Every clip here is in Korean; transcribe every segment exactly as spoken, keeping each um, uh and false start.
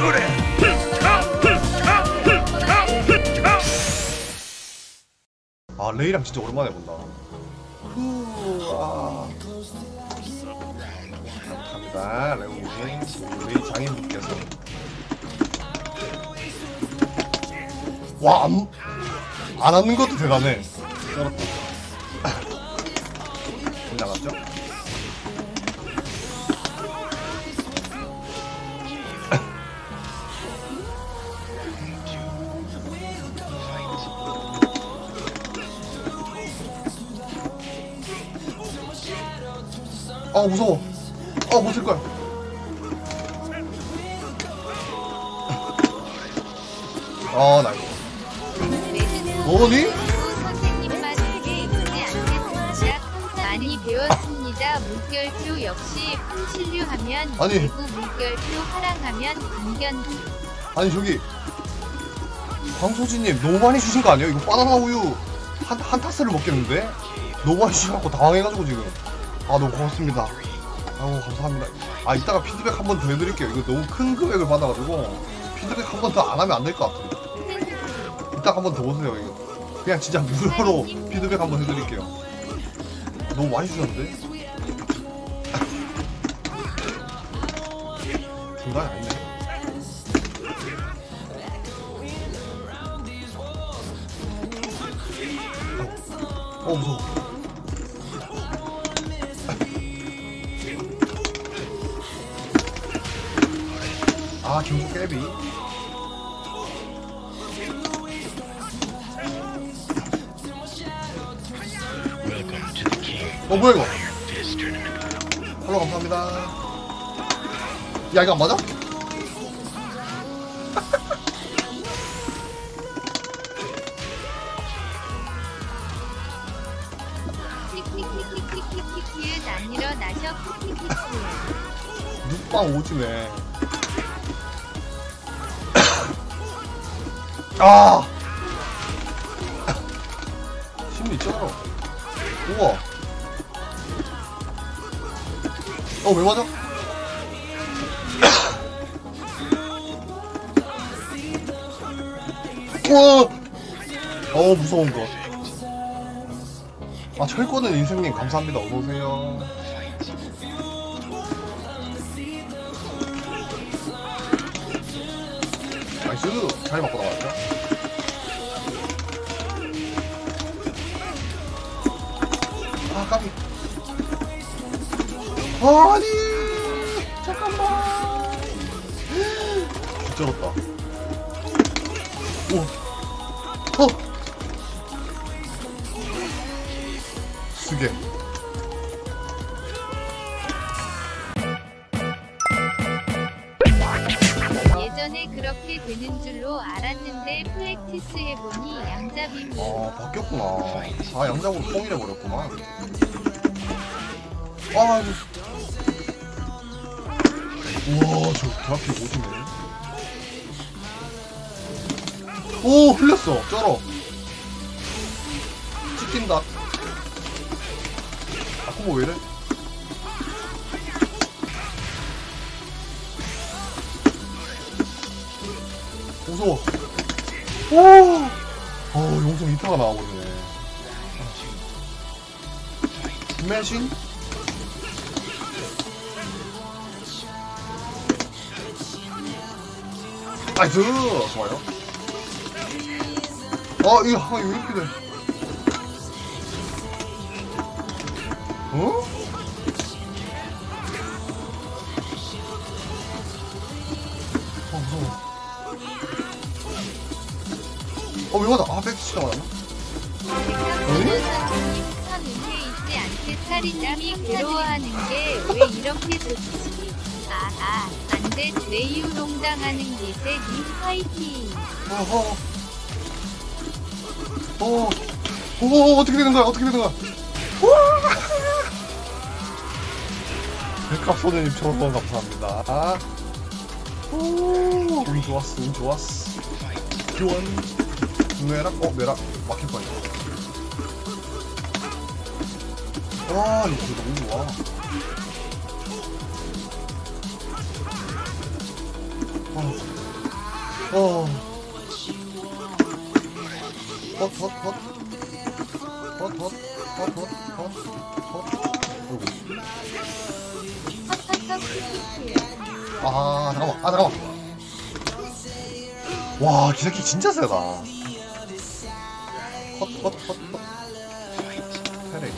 아 레이랑 진짜 오랜만에 본다. 후아 감사합니다. 레오님 레이 장인분께서 와 안 안 하는 것도 대단해. 쩔었다. 나갔죠? 아 무서워. 아 못쓸거야. 아 나이스. 뭐니? 선생님만 되게 이쁘지 않겠습니다. 많이 배웠습니다. 물결표 역시 펑실류 하면 아니. 대구 물결표 화랑하면 강견기. 아니 저기 황소진님 너무 많이 주신 거 아니에요? 이거 바나나 우유 한, 한 타스를 먹겠는데? 너무 많이 주셔갖고 당황해가지고 지금. 아 너무 고맙습니다. 아우 감사합니다. 아 이따가 피드백 한 번 더 해드릴게요. 이거 너무 큰 금액을 받아가지고 피드백 한 번 더 안 하면 안 될 것 같아요. 이따가 한 번 더 보세요. 이거 그냥 진짜 무료로 피드백 한 번 해드릴게요. 너무 많이 주셨는데? 중간이 아니네. 어, 어 무서워. 아 경고 깨비. 어 뭐야 이거. 팔로우 감사합니다. 야 이거 안 맞아? 키키키키키키키키키은 안 일어나셔. 키키키키. 눕방 오지네. 아 심리 쩔어. 우와. 어 왜 맞아? 우와. 어 무서운 거. 아 철권은 인생님 감사합니다. 어서오세요. 나이스. 잘 맞고 나왔죠? 아 까비. 아니 잠깐만. 쩔었다. 오. 어. 쓰게. 예전에 그렇게 되는 줄로 알았는데 플렉티스 해보니 양잡이니. 아 바뀌었구나. 아 양잡으로 통일해버렸구만. 아 우와 저 대학교 오지네. 오 흘렸어. 쩔어. 찍힌다. 아 콤보 왜이래? 무서워. 오! 어 용성 이타가 나와버리네. 스매싱? 나이스! 좋아요. 아 이거 아, 이거 이렇게 돼. 어? 어 무서워. 어 왜 맞아? 아 백스치가 맞았나? 선생님 선 운세 있지 않게 차리자니 괴로워하는 게 왜 이렇게 좋지? 아아 안돼 레이우롱 당하는 기세 님 화이팅. 어어 어. 어 어떻게 되는 거야? 어떻게 되는 거야? 우와! 백합 소녀님 초롱 감사합니다. 오, 운 좋았어, 운 좋았어. 교환. 뇌락, 어, 뇌락. 막힐 뻔했네. 와, 이거 너무 좋아. 어. 어. 헛, 헛, 헛. 헛, 헛, 헛, 헛, 헛, 헛. 어이구. 아, 잠깐만. 아, 잠깐만. 와, 기사키 진짜 세다. 헛, 헛, 헛, 헛. 테레비.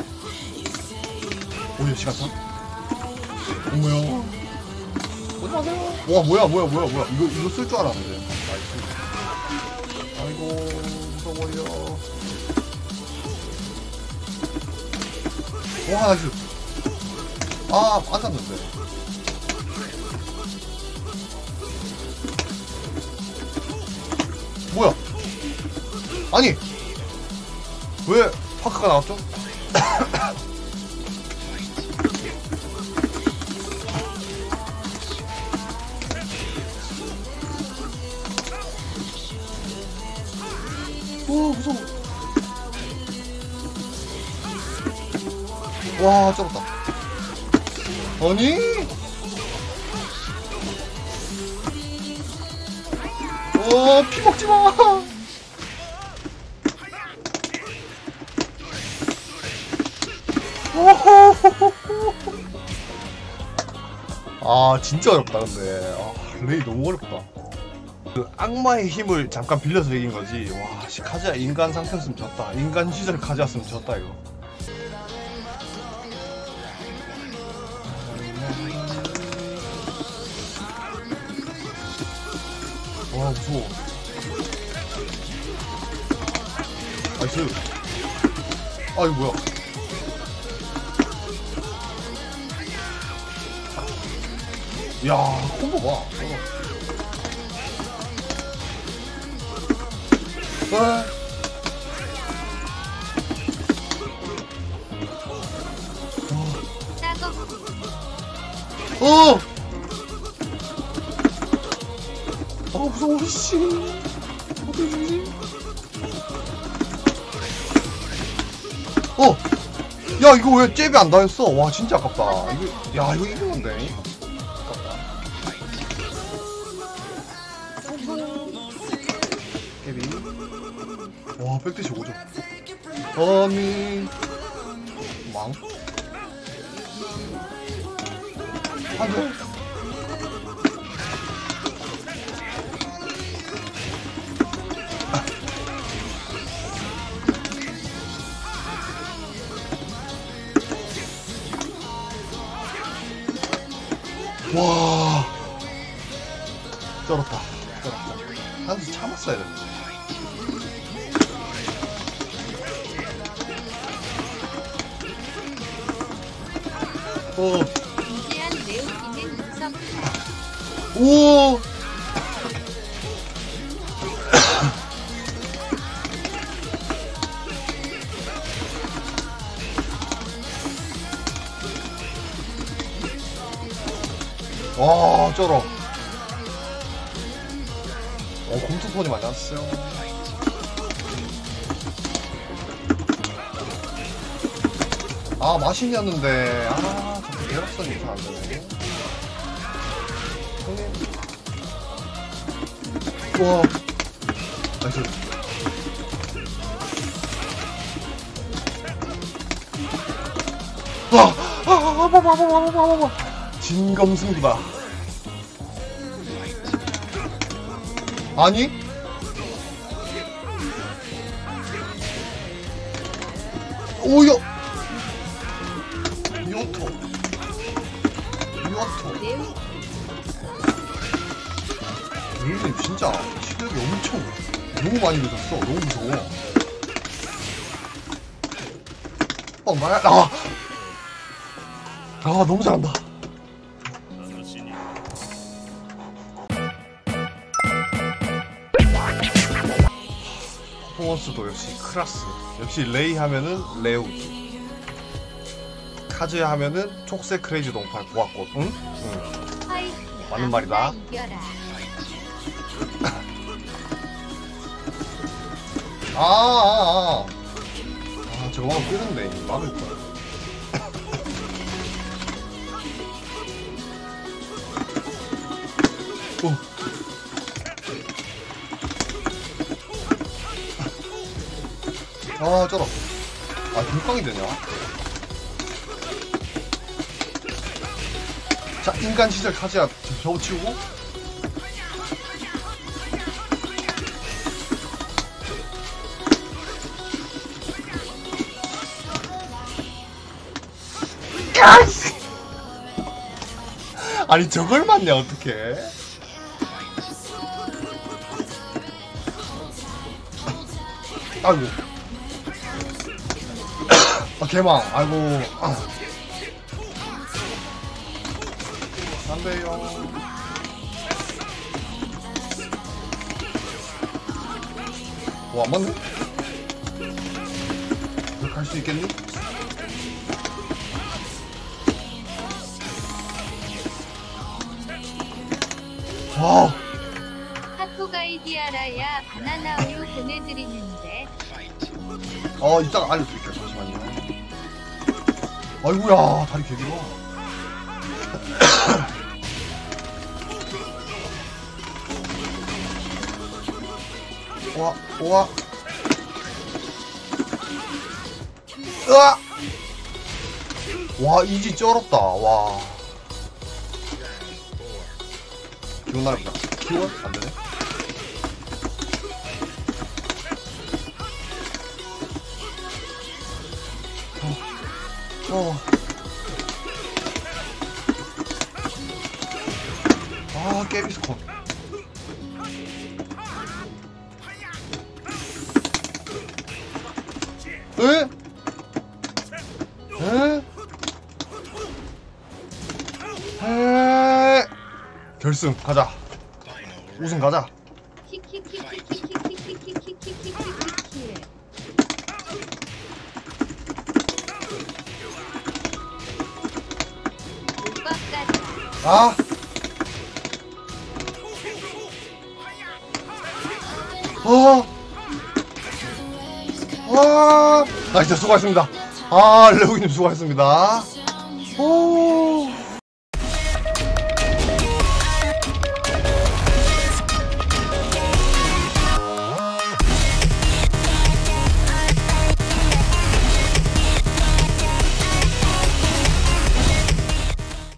오유 시간 차. 어머야. 오지 마세요. 와, 뭐야, 뭐야, 뭐야, 뭐야. 이거, 이거 쓸 줄 알았는데. 나이스. 아이고, 무서워요. 와, 나이스. 아, 앉았는데. 뭐야? 아니! 왜 파크가 나왔죠? 오, 무서워. 와, 쩔었다. 아니? 어, 피 먹지 마. 아, 진짜 어렵다. 근데 아, 레이 너무 어렵다. 그 악마의 힘을 잠깐 빌려서 이긴 거지. 와, 씨, 카즈야 인간 상태였으면 졌다. 인간 시절 카즈였으면 졌다 이거. 와, 무서워. 나이스. 아, 이거 뭐야? 야, 콤보 봐. 어. 어. 어, 무서워, 씨. 어떡하지? 어! 야, 이거 왜 잽이 안 닿았어? 와, 진짜 아깝다. 이거, 야, 이거 이긴 건데. 아깝다. 깨비. 와, 백대시 오죠. 어미. 망. 안 돼. 와, 쩔었다, 쩔었다. 한수 참았어야 되는데. 어. 이제한 내우기는 무섭다. 오. 와, 쩔어. 어, 공투폰이 많이 왔어요. 아, 마신이었는데. 아, 자꾸 대각선이 잘 안 되네. 형님. 우와. 나이스. 와! 아, 아, 봐봐, 봐봐, 봐봐, 봐봐. 진검승부다. 아니? 오야! 요토. 요토. 레이님 진짜 시력이 엄청 너무 많이 늦었어. 너무 무서워. 어, 말야. 아! 아, 너무 잘한다. 퍼포먼스도 역시 클라스. 역시 레이 하면은 레오기. 카즈야 하면은 촉새 크레이지 동팔 고압꽃. 응? 응. 맞는 말이다. 아, 아, 아. 아, 저거 막으면 뜨는데. 막을 거야. 오. 아 쩔어. 아 김광이 되냐? 자 인간 시절 카즈야 겨우 치우고. 아니 저걸 맞냐 어떡해. 아이고 아 개망. 아이고 아. 안돼요. 오 안맞네? 이렇게 할 수 있겠니? 와우. 카토가이디아라야 바나나 우유 보내드리는데. 어 이따가 알려드릴게요. 잠시만요. 아이고야 다리 개 길어. 우와 우와 으아. 와 이지 쩔었다. 와 기원 날아보자. 기원? 안되네. 어. 아 깨비스콘. 에? 에? 에? 결승 가자. 우승 가자. 키키키키키키키키키키키키키키키. 오빠까지. 아. 어. 와. 나이스 수고하셨습니다. 아 레오기님 수고하셨습니다. 오.